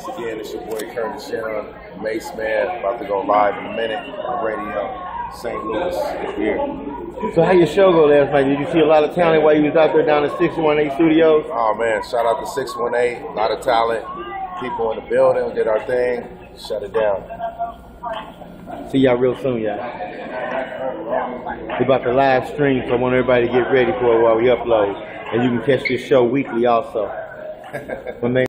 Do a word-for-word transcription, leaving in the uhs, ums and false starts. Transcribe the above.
Once again, it's your boy Curtis Young, Maceman, about to go live in a minute on radio, Saint Louis, here. So how your show go last night? Did you see a lot of talent while you was out there down at six one eight Studios? Oh man, shout out to six one eight, a lot of talent, people in the building, did our thing, shut it down. See y'all real soon, y'all. We're about to live stream, so I want everybody to get ready for it while we upload. And you can catch this show weekly also. My name